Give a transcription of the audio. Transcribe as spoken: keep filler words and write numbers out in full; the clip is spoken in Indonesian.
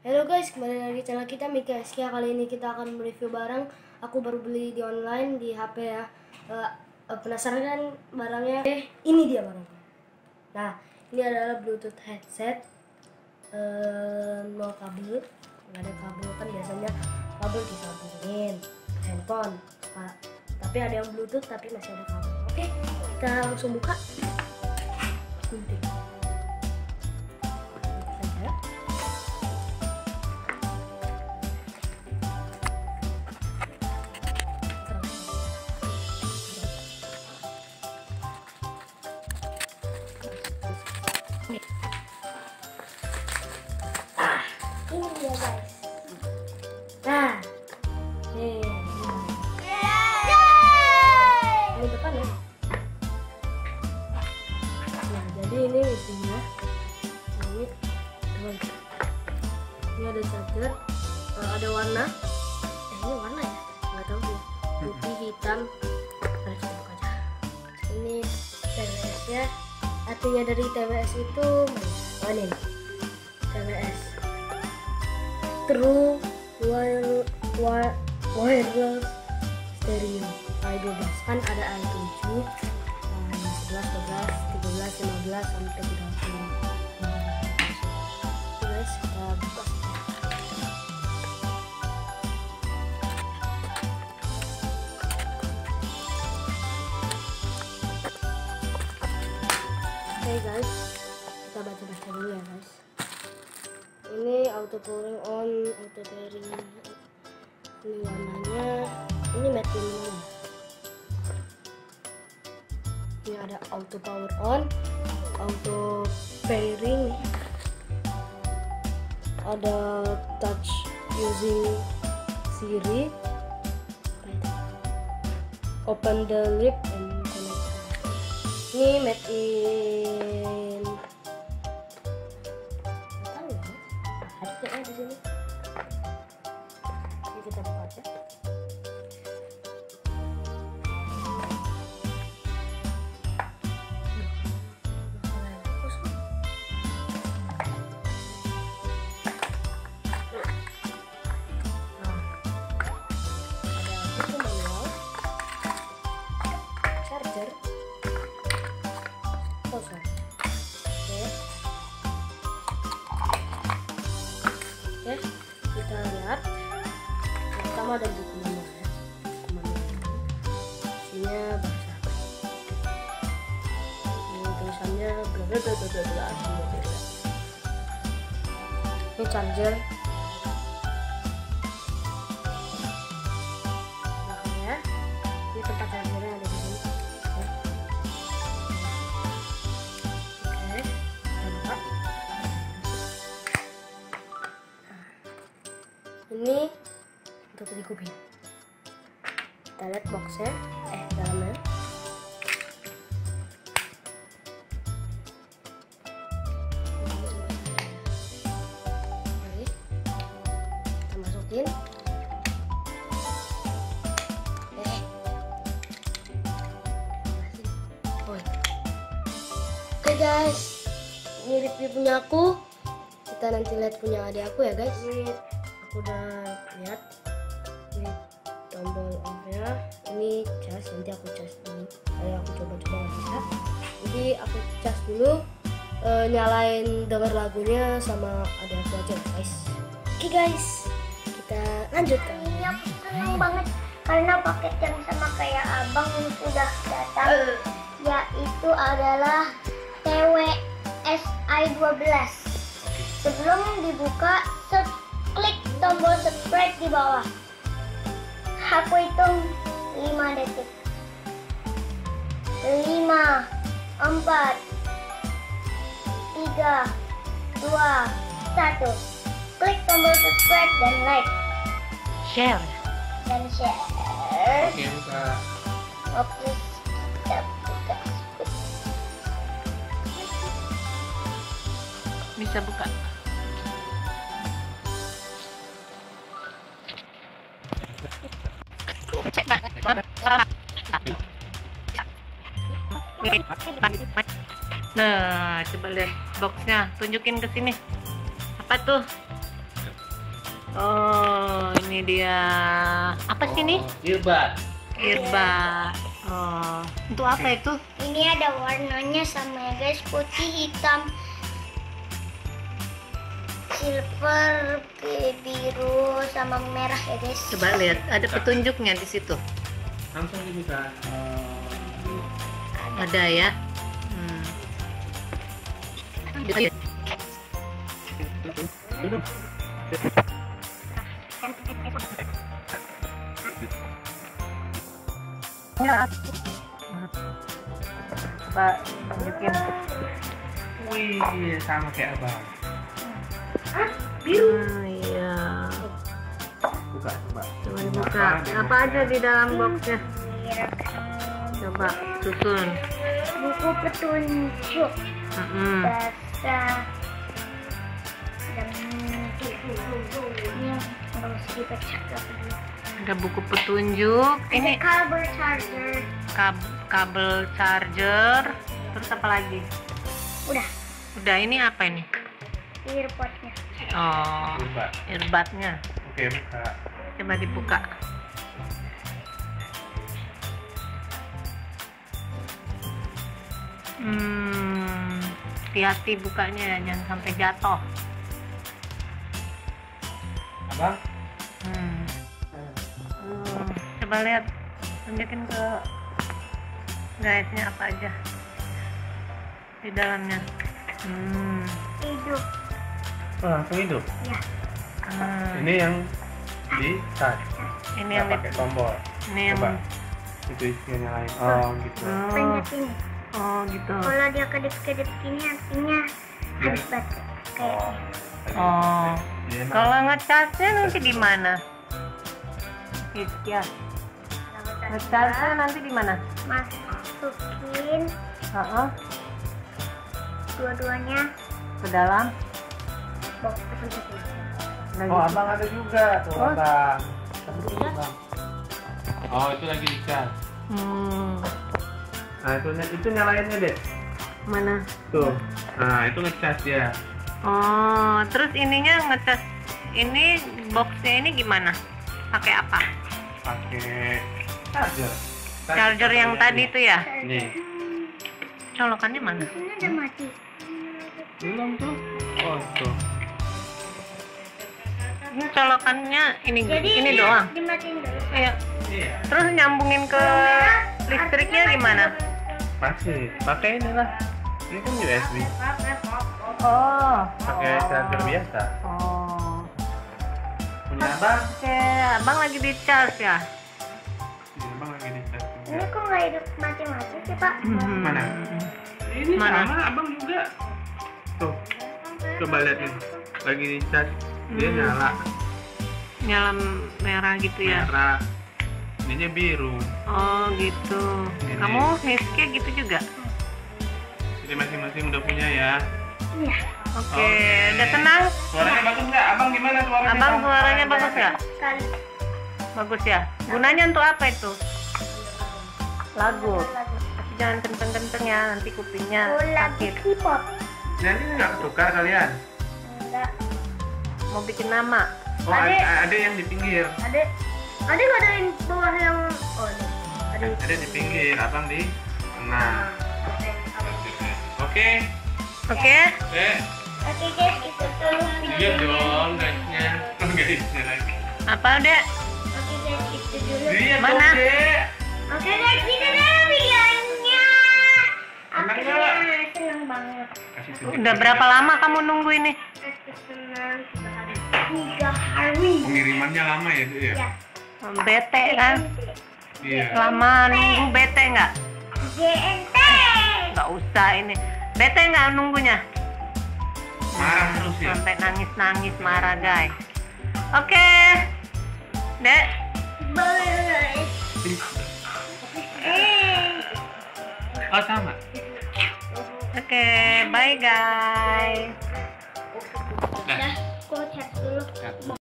Halo guys, kembali lagi channel kita Mika Eskia. Kali ini kita akan mereview barang. Aku baru beli di online di H P ya. Uh, uh, penasaran kan barangnya? Eh, ini dia barangnya. Nah, ini adalah Bluetooth headset. Uh, no kabel, nggak ada kabel kan biasanya kabel disambungin handphone. Nah, tapi ada yang Bluetooth tapi masih ada kabel. Oke, kita langsung buka. Gunting. Ah, ini dia guys. Nah, nih, ini depan ya. Nah, jadi ini isinya. Ini, teman. Ini ada charger, uh, ada warna. Eh, ini warna ya? Nggak tahu sih. Putih, hitam. Nah, kita buka aja. Ini T W S-nya. Artinya dari T W S itu, oh ini T W S True Wire, wire, Wireless Stereo A dua belas. Kan ada A tujuh, sebelas, dua belas, tiga belas, lima belas sampai tiga puluh. Guys, kita buka saja. Oke guys, kita baca-baca dulu ya guys. Ini auto powering on, auto pairing. Ini warnanya, ini matte ini. Ini ada auto power on, auto pairing. Ada touch using Siri. Open the lip and connect. Ini made in, nggak tahu ya, ada kayaknya di sini. Ini kita buka aja. Nah, ada buku manual, charger. Oh, sorry. Oke. Oke, kita lihat. Yang pertama ada buku manual ya. Isinya bahasa apa? Ini tulisannya bla bla bla bla bla bla. Ini charger. Belakangnya. Ini tempat chargernya ada di sini. Ini untuk di kuping. Kita lihat boxnya, eh dalamnya. Oke, kita masukin. Eh, oh. Oke guys, ini review punya aku. Kita nanti lihat punya adik aku ya guys. Ini aku udah lihat, ini tombol on-nya, ini cas, nanti aku cas dulu. Tadi aku coba-coba nggak bisa, jadi aku cas dulu, e, nyalain denger lagunya sama adik aku aja guys. Oke guys, kita lanjut. Ini aku seneng banget karena paket yang sama kayak abang sudah datang, yaitu adalah T W S i dua belas. Sebelum dibuka, klik tombol subscribe di bawah. Aku hitung lima detik. lima, empat, tiga, dua, satu. Klik tombol subscribe dan like. Share. Dan share. Oke, buka. Oke, kita buka. Bisa buka. Cek banget. Nah, coba lihat boxnya. Tunjukin ke sini. Apa tuh? Oh, ini dia. Apa sih ini? Earbud. Earbud. Oh, untuk apa itu? Ini ada warnanya sama ya guys, putih, hitam, silver, biru, sama merah ya guys. Coba lihat, ada petunjuknya di situ. Langsung dibuka. Ada ya. Hmm. Coba tunjukin. Wih, sama kayak abang. Hmm, iya. Buka, coba. Coba dibuka. Apa aja di dalam boxnya? Coba susun. Buku petunjuk Mm-mm. bahasa dan ini harus dibaca dulu. Ada buku petunjuk. Ini Ini kabel charger. kab- kabel charger. Terus apa lagi? Udah, Udah, ini apa ini? earpodnya. Oh, Coba. earbudnya. Oke, buka. Coba dibuka. Hmm, hati-hati bukanya ya, jangan sampai jatuh. Abang? Hmm. Hmm, coba lihat, tunjukin ke guysnya apa aja di dalamnya. Hmm. Hidup. Oh, langsung hidup. Ya, Ah, Ini yang di charge. ini Nggak yang pakai tombol. ini yang Coba. Itu isinya lain. Oh, gitu. oh, pencet ini. oh gitu. Kalau dia kedip-kedip gini artinya habis baterai. Kayak Oh. Oh, Iya, nah. kalau ngecasnya nanti di mana? Ya, ngecasnya nanti di mana? masukin Heeh, dua-duanya ke dalam. box petunjuk ini. Nah, Oh, gitu. abang ada juga tuh, Oh. abang. Abang. Oh, itu lagi di charge. Hmm, Nah, itu itu nyalainnya deh. mana? Tuh. Nah, itu ngecas ya. Oh, terus ininya ngecas. Ini boxnya ini gimana? Pakai apa? Pakai charger. Charger yang tadi itu ya? Nih. Colokannya mana? Ini udah mati. Belum tuh. Oh, tuh. Ini colokannya ini Jadi ini doang. dimatiin dulu. Iya. Iya. Terus nyambungin ke listriknya gimana? Masih. Pakai inilah. Ini kan U S B. Oh. Pakai charger biasa. Oh. Punya abang. Oke, abang lagi di charge ya? Iya, abang lagi di charge Ini juga. kok nggak hidup mati-mati sih Pak? Mana? Ini Mana? sama abang juga. Tuh. Coba lihat nih. Lagi di charge. Dia Hmm. nyala. Nyala merah gitu ya? Merah. Ininya biru. Oh gitu. Ini. Kamu Hesky gitu juga? Jadi masing-masing udah punya ya. Iya. Oke, Oke. udah tenang? Suaranya bagus nggak? Abang gimana suaranya? Abang suaranya bagus nggak? Sekali. Bagus ya? Gunanya untuk apa itu? Lagu. Tapi jangan kenceng-kenceng ya, nanti kupingnya Oh, lagu sakit. K-pop. Nanti nggak tukar kalian? Enggak. Mau bikin nama? Oh, Ada. ada, ada yang di pinggir. Ada. Ada nggak ada yang bawah yang oh ini. Ada. Ada di pinggir, abang di tengah. Oke. Oke? Oke. Oke guys, itu dulu Lihat videonya. dong guysnya. Oh, guysnya lagi. Apa dek? Oke guys, itu dulu. Lihat Mana? dong, Dek. Oke guys, itu dulu videonya. Senang Akhirnya nggak? senang banget. Kasih tunjuk. Udah berapa lama kamu nunggu ini? Aku senang tiga hari. Tiga hari. Pengirimannya lama ya, Dek, ya? Ya. Bete kan? Iya. Lama nunggu bete nggak? J N T. Nggak usah ini. Bete nggak nunggunya? Marah terus ya. Sampai nangis-nangis marah guys. Oke, dek. Bye. Eh. Oh, sama. Oke, bye guys. Dah. Dah, aku chat dulu. Dah.